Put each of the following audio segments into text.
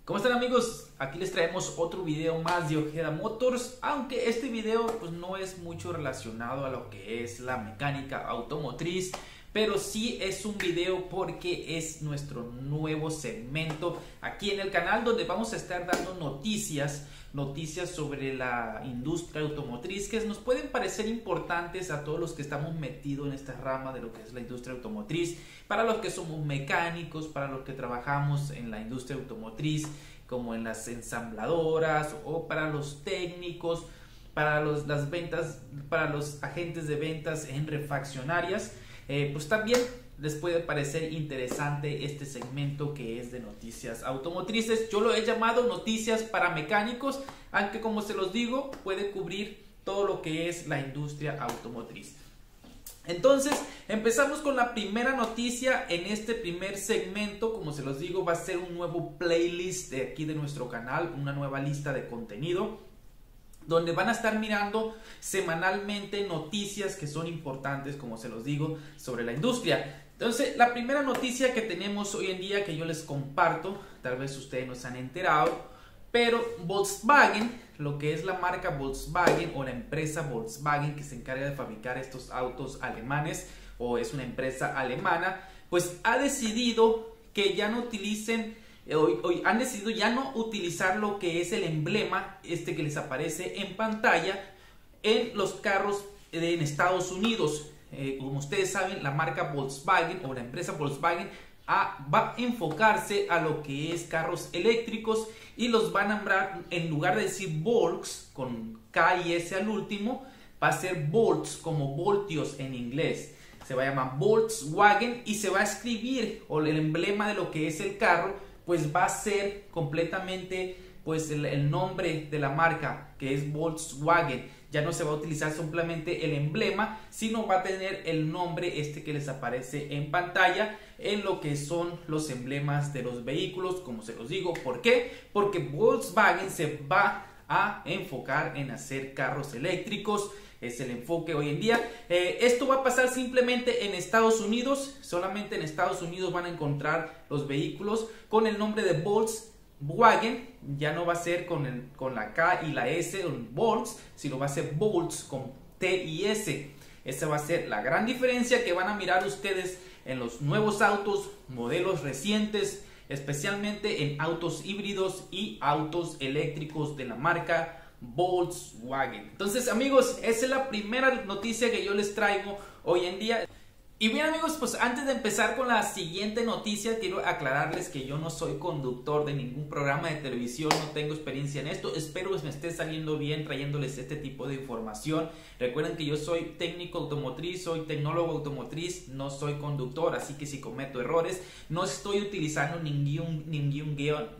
¿Cómo están, amigos? Aquí les traemos otro video más de Ojeda Motors, aunque este video pues no es mucho relacionado a lo que es la mecánica automotriz, pero sí es un video porque es nuestro nuevo segmento aquí en el canal, donde vamos a estar dando noticias sobre la industria automotriz que nos pueden parecer importantes a todos los que estamos metidos en esta rama de lo que es la industria automotriz, para los que somos mecánicos, para los que trabajamos en la industria automotriz como en las ensambladoras, o para los técnicos, para las ventas, para los agentes de ventas en refaccionarias. Pues también les puede parecer interesante este segmento que es de noticias automotrices. Yo lo he llamado noticias para mecánicos, aunque como se los digo, puede cubrir todo lo que es la industria automotriz. Entonces, empezamos con la primera noticia en este primer segmento. Como se los digo, va a ser un nuevo playlist de aquí de nuestro canal, una nueva lista de contenido, donde van a estar mirando semanalmente noticias que son importantes, como se los digo, sobre la industria. Entonces, la primera noticia que tenemos hoy en día que yo les comparto, tal vez ustedes no se han enterado, pero Volkswagen, lo que es la marca Volkswagen o la empresa Volkswagen que se encarga de fabricar estos autos alemanes, o es una empresa alemana, pues ha decidido que ya no utilicen, han decidido ya no utilizar lo que es el emblema este que les aparece en pantalla en los carros en Estados Unidos. Como ustedes saben, la marca Volkswagen o la empresa Volkswagen va a enfocarse a lo que es carros eléctricos, y los van a nombrar, en lugar de decir Volks con K y S al último, va a ser volts, como voltios en inglés. Se va a llamar Volkswagen y se va a escribir, o el emblema de lo que es el carro, pues va a ser completamente pues el nombre de la marca, que es Volkswagen. Ya no se va a utilizar simplemente el emblema, sino va a tener el nombre este que les aparece en pantalla en lo que son los emblemas de los vehículos, como se los digo. ¿Por qué? Porque Volkswagen se va a enfocar en hacer carros eléctricos. Es el enfoque hoy en día. Esto va a pasar simplemente en Estados Unidos. Solamente en Estados Unidos van a encontrar los vehículos con el nombre de Volkswagen. Ya no va a ser con la K y la S, Volks, sino va a ser Volts con T y S. Esa va a ser la gran diferencia que van a mirar ustedes en los nuevos autos, modelos recientes, especialmente en autos híbridos y autos eléctricos de la marca Volkswagen. Entonces, amigos, esa es la primera noticia que yo les traigo hoy en día. Y bien, amigos, pues antes de empezar con la siguiente noticia, quiero aclararles que yo no soy conductor de ningún programa de televisión, no tengo experiencia en esto. Espero que me esté saliendo bien trayéndoles este tipo de información. Recuerden que yo soy técnico automotriz, soy tecnólogo automotriz, no soy conductor, así que si cometo errores, no estoy utilizando ningún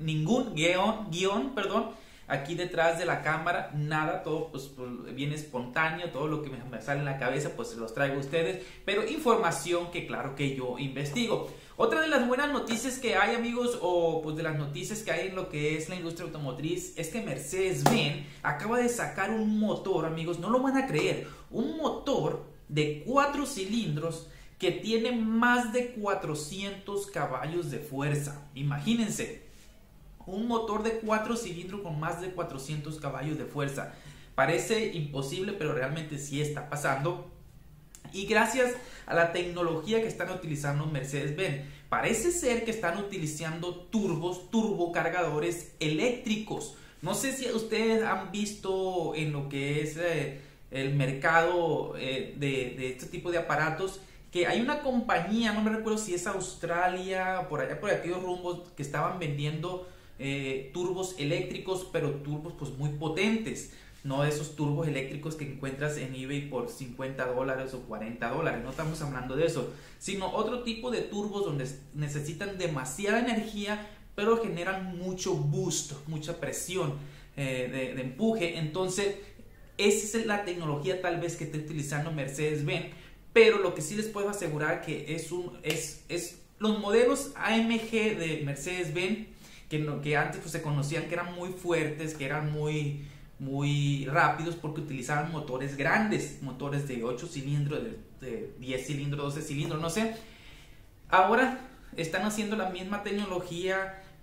guión, aquí detrás de la cámara, nada, todo pues viene espontáneo, todo lo que me sale en la cabeza pues se los traigo a ustedes, pero información que claro que yo investigo. Otra de las buenas noticias que hay, amigos, o pues de las noticias que hay en lo que es la industria automotriz, es que Mercedes-Benz acaba de sacar un motor, amigos, no lo van a creer, un motor de 4 cilindros que tiene más de 400 caballos de fuerza. Imagínense, un motor de 4 cilindros con más de 400 caballos de fuerza. Parece imposible, pero realmente sí está pasando. Y gracias a la tecnología que están utilizando Mercedes-Benz, parece ser que están utilizando turbocargadores eléctricos. No sé si ustedes han visto en lo que es el mercado de este tipo de aparatos, que hay una compañía, no me recuerdo si es Australia, por allá por aquellos rumbos, que estaban vendiendo turbos eléctricos, pero turbos pues muy potentes, no esos turbos eléctricos que encuentras en eBay por $50 o $40, no estamos hablando de eso, sino otro tipo de turbos donde necesitan demasiada energía, pero generan mucho boost, mucha presión de empuje. Entonces esa es la tecnología tal vez que esté utilizando Mercedes-Benz, pero lo que sí les puedo asegurar que es los modelos AMG de Mercedes-Benz, que antes pues se conocían que eran muy fuertes, que eran muy rápidos, porque utilizaban motores grandes, motores de 8 cilindros, de 10 cilindros, 12 cilindros, no sé. Ahora están haciendo la misma tecnología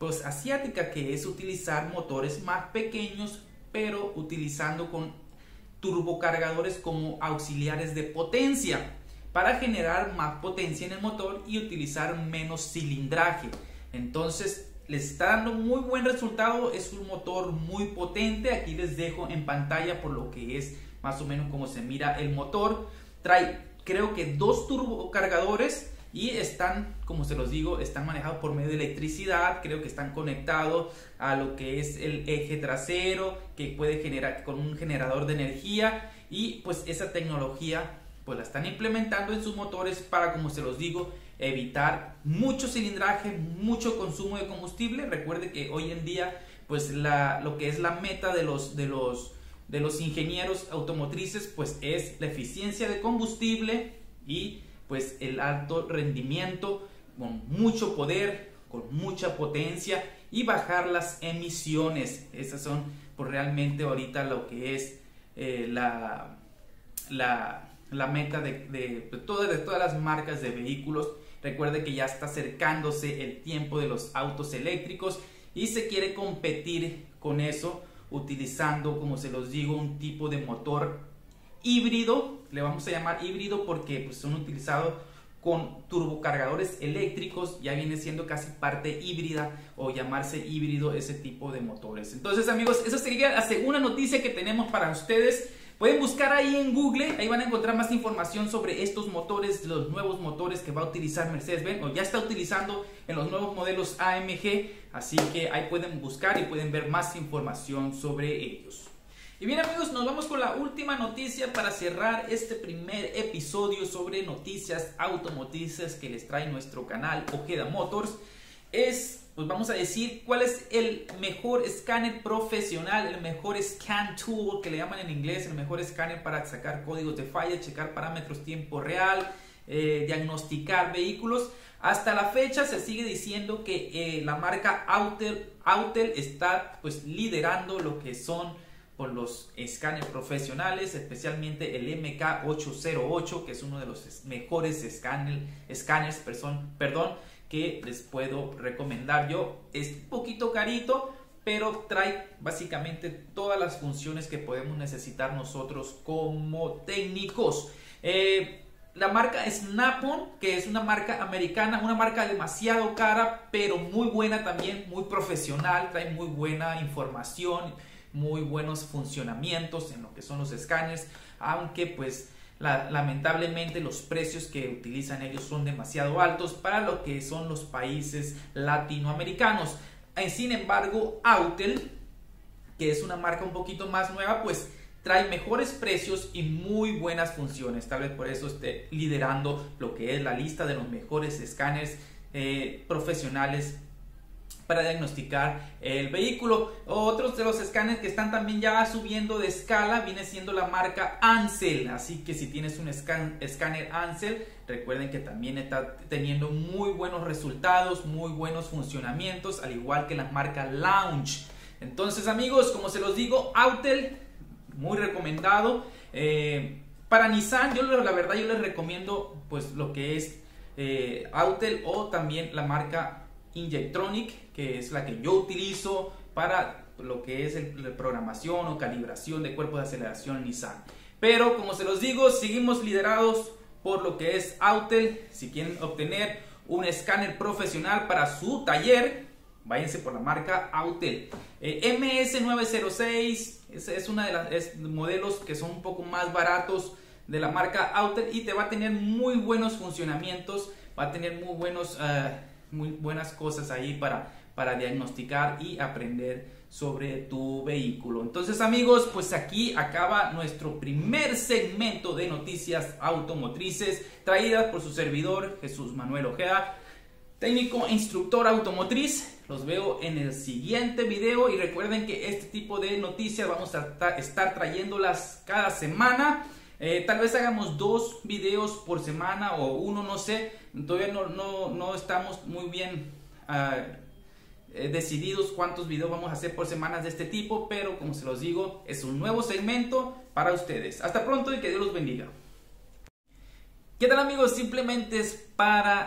pues asiática, que es utilizar motores más pequeños pero utilizando con turbocargadores como auxiliares de potencia para generar más potencia en el motor y utilizar menos cilindraje. Entonces les está dando muy buen resultado, es un motor muy potente. Aquí les dejo en pantalla por lo que es más o menos como se mira el motor. Trae creo que 2 turbocargadores y están, como se los digo, están manejados por medio de electricidad. Creo que están conectados a lo que es el eje trasero, que puede generar con un generador de energía, y pues esa tecnología pues la están implementando en sus motores para, como se los digo, evitar mucho cilindraje, mucho consumo de combustible. Recuerde que hoy en día pues lo que es la meta de los ingenieros automotrices pues es la eficiencia de combustible y pues el alto rendimiento con mucho poder, con mucha potencia, y bajar las emisiones. Esas son pues realmente ahorita lo que es la meta de todas las marcas de vehículos. Recuerde que ya está acercándose el tiempo de los autos eléctricos y se quiere competir con eso utilizando, como se los digo, un tipo de motor híbrido. Le vamos a llamar híbrido porque pues, son utilizados con turbocargadores eléctricos. Ya viene siendo casi parte híbrida o llamarse híbrido ese tipo de motores. Entonces, amigos, esa sería la segunda noticia que tenemos para ustedes. Pueden buscar ahí en Google, ahí van a encontrar más información sobre estos motores, los nuevos motores que va a utilizar Mercedes-Benz o ya está utilizando en los nuevos modelos AMG. Así que ahí pueden buscar y pueden ver más información sobre ellos. Y bien, amigos, nos vamos con la última noticia para cerrar este primer episodio sobre noticias automotrices que les trae nuestro canal Ojeda Motors. Pues vamos a decir cuál es el mejor escáner profesional, el mejor scan tool que le llaman en inglés, el mejor escáner para sacar códigos de falla, checar parámetros tiempo real, diagnosticar vehículos. Hasta la fecha se sigue diciendo que la marca Autel está pues liderando lo que son por los escáneres profesionales, especialmente el MK808, que es uno de los mejores escáneres, que les puedo recomendar yo. Es un poquito carito, pero trae básicamente todas las funciones que podemos necesitar nosotros como técnicos. La marca Snap-on, que es una marca americana, una marca demasiado cara, pero muy buena también, muy profesional, trae muy buena información, muy buenos funcionamientos en lo que son los escáneres, aunque pues lamentablemente los precios que utilizan ellos son demasiado altos para lo que son los países latinoamericanos. Sin embargo, Autel, que es una marca un poquito más nueva, pues trae mejores precios y muy buenas funciones. Tal vez por eso esté liderando lo que es la lista de los mejores escáneres profesionales para diagnosticar el vehículo. Otros de los escáneres que están también ya subiendo de escala viene siendo la marca Ansell. Así que si tienes un escáner Ansell, recuerden que también está teniendo muy buenos resultados, muy buenos funcionamientos, al igual que la marca Launch. Entonces, amigos, como se los digo, Autel muy recomendado. Para Nissan, la verdad yo les recomiendo pues lo que es Autel, o también la marca Injectronic, que es la que yo utilizo para lo que es la programación o calibración de cuerpos de aceleración Nissan. Pero como se los digo, seguimos liderados por lo que es Autel. Si quieren obtener un escáner profesional para su taller, váyanse por la marca Autel. MS906 es una de los modelos que son un poco más baratos de la marca Autel y te va a tener muy buenos funcionamientos, va a tener muy buenas cosas ahí para diagnosticar y aprender sobre tu vehículo. Entonces, amigos, pues aquí acaba nuestro primer segmento de noticias automotrices traídas por su servidor Jesús Manuel Ojeda, técnico e instructor automotriz. Los veo en el siguiente video y recuerden que este tipo de noticias vamos a estar trayéndolas cada semana. Tal vez hagamos 2 videos por semana o uno, no sé. Todavía no estamos muy bien decididos cuántos videos vamos a hacer por semanas de este tipo, pero como se los digo, es un nuevo segmento para ustedes. Hasta pronto y que Dios los bendiga. ¿Qué tal, amigos? Simplemente es para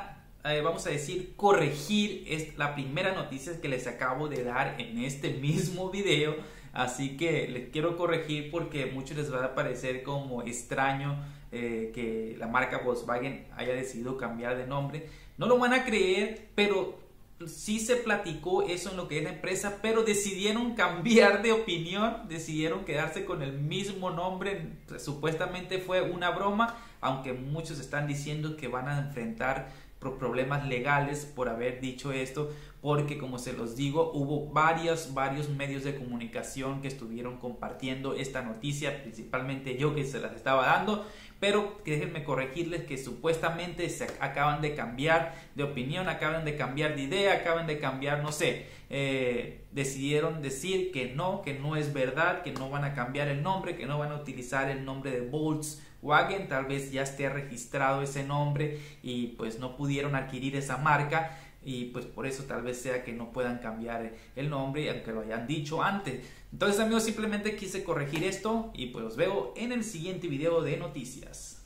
vamos a decir, corregir la primera noticia que les acabo de dar en este mismo video. Así que les quiero corregir porque a muchos les va a parecer como extraño que la marca Volkswagen haya decidido cambiar de nombre. No lo van a creer, pero sí se platicó eso en lo que es la empresa, pero decidieron cambiar de opinión, decidieron quedarse con el mismo nombre. Supuestamente fue una broma, aunque muchos están diciendo que van a enfrentar problemas legales por haber dicho esto, porque como se los digo, hubo varios medios de comunicación que estuvieron compartiendo esta noticia, principalmente yo que se las estaba dando, pero déjenme corregirles que supuestamente se acaban de cambiar de opinión, acaban de cambiar de idea, acaban de cambiar, no sé, decidieron decir que no es verdad, que no van a cambiar el nombre, que no van a utilizar el nombre de Volkswagen. Tal vez ya esté registrado ese nombre y pues no pudieron adquirir esa marca, y pues por eso tal vez sea que no puedan cambiar el nombre, aunque lo hayan dicho antes. Entonces, amigos, simplemente quise corregir esto y pues los veo en el siguiente video de noticias.